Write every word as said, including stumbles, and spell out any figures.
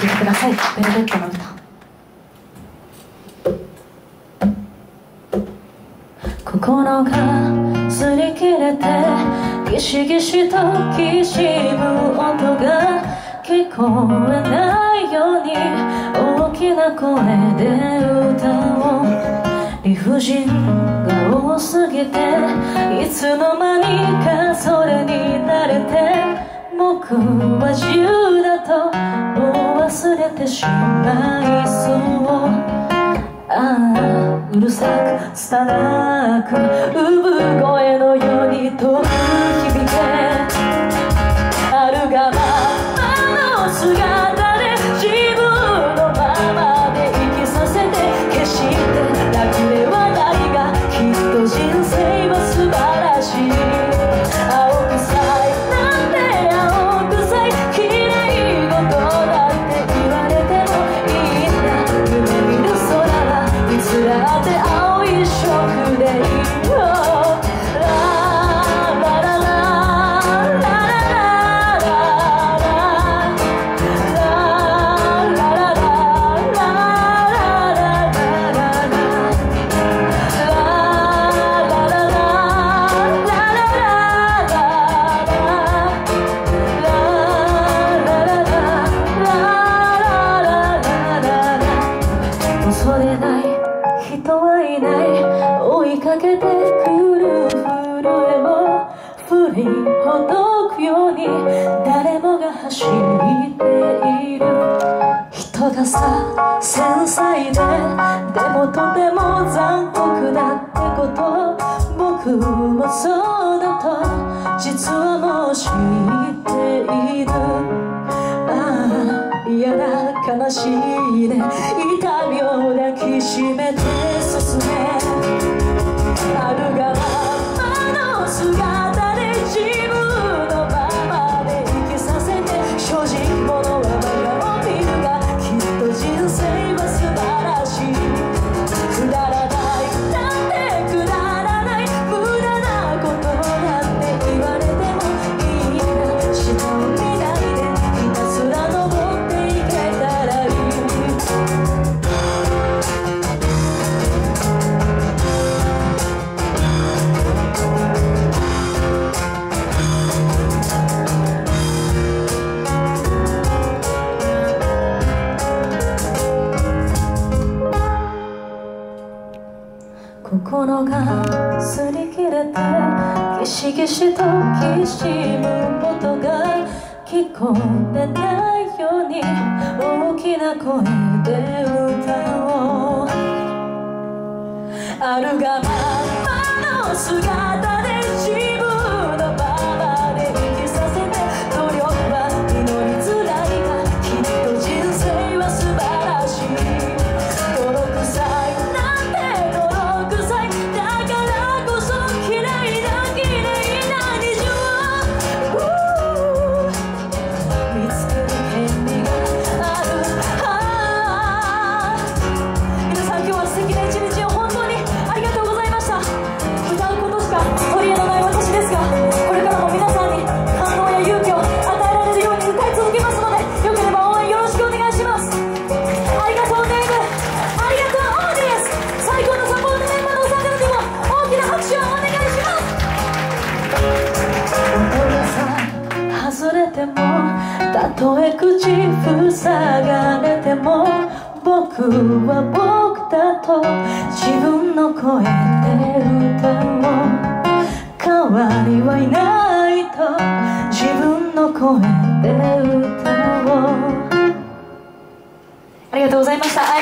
聴いてください。ベルベットの歌。心が擦り切れてギシギシときしむ音が聞こえないように大きな声で歌おう。理不尽が多すぎていつの間にかそれに慣れて僕は自由だともう忘れてしまいそう。ああうるさく拙く産声のように遠く響け。あるがままの姿で自分のままで生きさせて決して楽ではないがきっと人生は素晴らしい。青臭いなんて青臭い綺麗事だって言われてもいいんだ。夢見る空はいつだって青一色でいいよ。恐れない人はいない追いかけてくる震えも振りほどくように誰もが走っている。人がさ繊細ででもとても残酷だってこと僕もそうだと実はもう知っている。ああ嫌な悲しいね痛みを抱きしめて進め。あるがままの姿で自分のままで生きさせて正直者は真顔を見るがきっと人生は素晴らしい。くだらないなんてくだらない無駄なことなんて言われてもいいんだ。下を見ないでひたすら登っていけたらいい。心が擦り切れてギシギシときしむ音が聞こえないように大きな声で歌おう。あるがままの姿で自分のままで生きさせて努力は実りづらいがきっと人生は素晴らしい。泥臭いなんて泥臭いだからこそ綺麗な綺麗な虹を見つける権利がある。ああ皆さん今日は素敵な一日を本当にありがとうございました。歌うことしか取り柄のない私ですがこれからも皆さんに感動や勇気を与えられるように歌い続けますのでよければ応援よろしくお願いします。ありがとうネイブ、ありがとうオーディエンス、最高のサポートメンバーのお三方にも大きな拍手をお願いします。音がさ外れてもたとえ口塞がれても僕は僕だと自分の声で歌おう。代わりはいないと自分の声で歌おう。ありがとうございました。